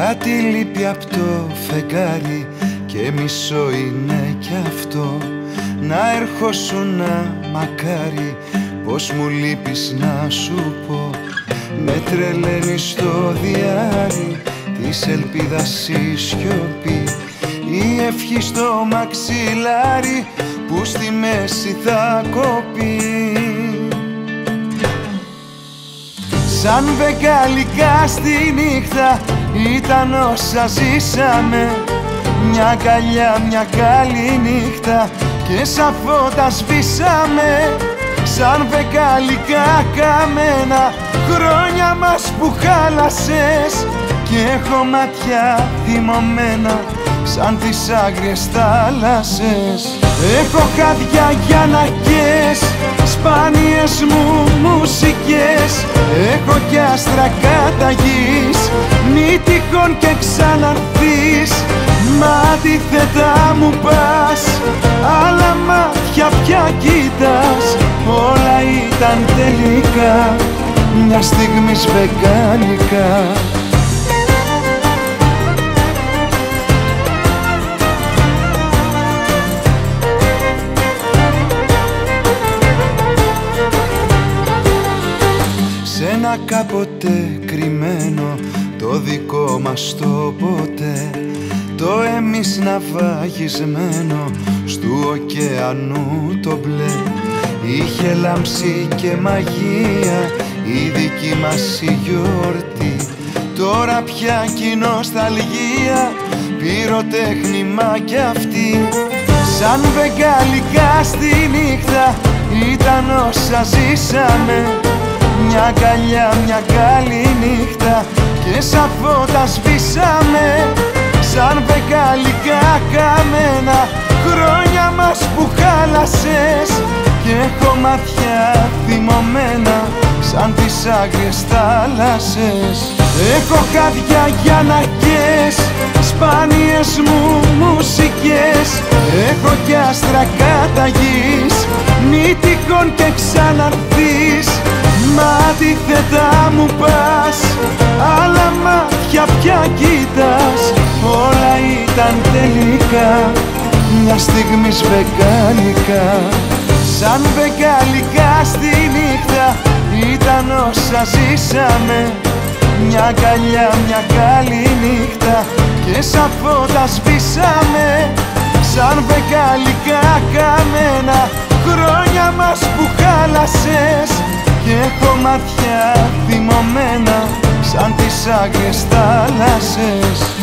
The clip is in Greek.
Κάτι λείπει απ' το φεγγάρι και μισό είναι κι αυτό. Να ερχόσουνα μακάρι, πως μου λείπεις να σου πω. Με τρελαίνει στο διάρρη της ελπίδας η σιωπή, η ευχή στο μαξιλάρι που στη μέση θα κοπεί. Σαν βεγγαλικά στη νύχτα ήταν όσα ζήσαμε. Μια αγκαλιά, μια καλή νύχτα και σαν φώτα σβήσαμε. Σαν βεγγαλικά καμένα χρόνια μας που χάλασες. Και έχω μάτια θυμωμένα σαν τις άγριες θάλασσες. Έχω χάδια για να καις, σπάνιες μου μουσικές. Έχω κι άστρα κατά γης, μη τυχόν και ξαναρθείς. Μα αντίθετα μου πας, άλλα μάτια πια κοίτας. Όλα ήταν τελικά μια στιγμής βεγγαλικά. Σ' ένα κάποτε κρυμμένο το δικό μας το ποτέ, το εμείς ναυαγισμένο στου ωκεανού το μπλε. Είχε λάμψη και μαγεία η δική μας η γιορτή. Τώρα πια κι νοσταλγία, πυροτέχνημα κι αυτή. Σαν βεγγαλικά στη νύχτα ήταν όσα ζήσαμε. Μια αγκαλιά, μια καλή νύχτα και σαν φώτα σβήσαμε. Σαν βεγγαλικά καμένα χρόνια μας που χάλασες. Και έχω μάτια θυμωμένα σαν τις άγριες θάλασσες. Έχω χάδια για να καις, σπάνιες μου μουσικές. Έχω κι άστρα κατά γης, μη τυχόν και ξαναρθείς. Μα αντίθετα μου πας, άλλα μάτια πια κοίτας. Όλα ήταν τελικά μια στιγμής βεγγαλικά. Σαν βεγγαλικά στη νύχτα ήταν όσα ζήσαμε. Μια αγκαλιά, μια καλή νύχτα και σαν φώτα σβήσαμε. Σαν βεγγαλικά καμένα χρόνια μας που χάλασες. Και έχω μάτια θυμωμένα σαν τις άγριες θάλασσες.